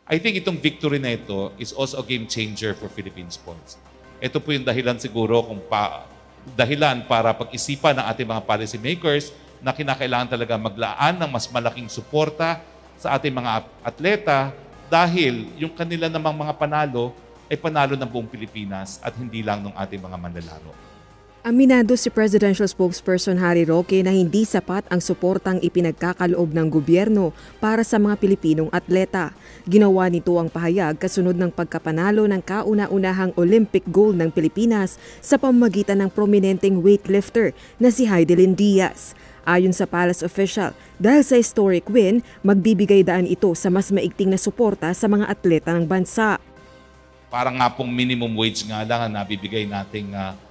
I think itong victory na ito is also a game changer for Philippine sports. Ito po yung dahilan siguro dahilan para pag-isipan ng ating mga policy makers na kinakailangan talaga maglaan ng mas malaking suporta sa ating mga atleta dahil yung kanila namang mga panalo ay panalo ng buong Pilipinas at hindi lang ng ating mga manlalaro. Aminado si Presidential Spokesperson Harry Roque na hindi sapat ang suportang ipinagkakaloob ng gobyerno para sa mga Pilipinong atleta. Ginawa nito ang pahayag kasunod ng pagkapanalo ng kauna-unahang Olympic gold ng Pilipinas sa pamamagitan ng prominenteng weightlifter na si Heidelin Diaz. Ayon sa Palace official, dahil sa historic win, magbibigay daan ito sa mas maigting na suporta sa mga atleta ng bansa. Parang nga pong minimum wage nga lang ang nabibigay nating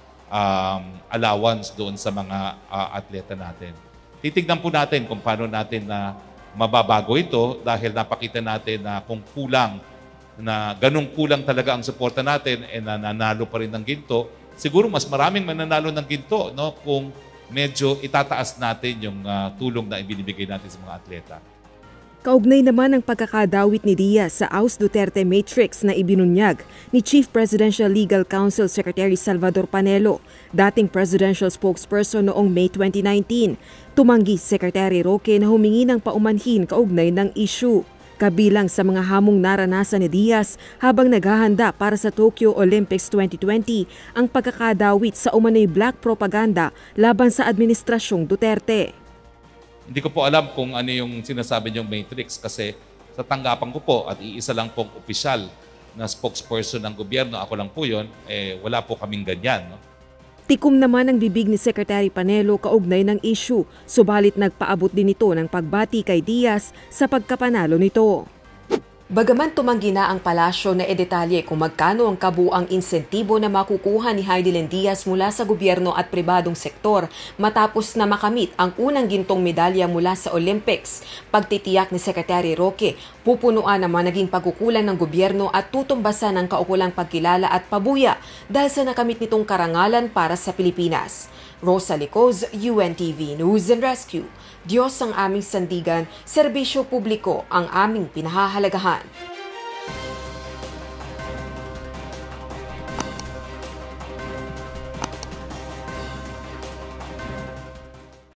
allowance doon sa mga atleta natin. Titignan po natin kung paano natin na mababago ito dahil napakita natin na kung kulang, na ganung kulang talaga ang suporta natin e nananalo pa rin ng ginto, siguro mas maraming mananalo ng ginto, no, kung medyo itataas natin yung tulong na ibinibigay natin sa mga atleta. Kaugnay naman ang pagkakadawit ni Diaz sa Aus Duterte Matrix na ibinunyag ni Chief Presidential Legal Counsel Secretary Salvador Panelo, dating presidential spokesperson noong May 2019. Tumanggi Secretary Roque na humingi ng paumanhin kaugnay ng issue. Kabilang sa mga hamong naranasan ni Diaz habang naghahanda para sa Tokyo Olympics 2020 ang pagkakadawit sa umano'y black propaganda laban sa Administrasyong Duterte. Hindi ko po alam kung ano yung sinasabi niyong matrix kasi sa tanggapan ko po at iisa lang pong opisyal na spokesperson ng gobyerno, ako lang po yun, wala po kaming ganyan. No? Tikom naman ang bibig ni Secretary Panelo kaugnay ng issue, subalit nagpaabot din ito ng pagbati kay Diaz sa pagkapanalo nito. Bagaman tumanggi na ang palasyo na edetalye kung magkano ang kabuang insentibo na makukuha ni Heidelin Diaz mula sa gobyerno at pribadong sektor matapos na makamit ang unang gintong medalya mula sa Olympics, pagtitiyak ni Secretary Roque, pupunuan naman naging pagkukulang ng gobyerno at tutumbasan ng kaukulang pagkilala at pabuya dahil sa nakamit nitong karangalan para sa Pilipinas. Rosa Licoz, UNTV News and Rescue. Diyos ang aming sandigan, serbisyo publiko ang aming pinahahalagahan.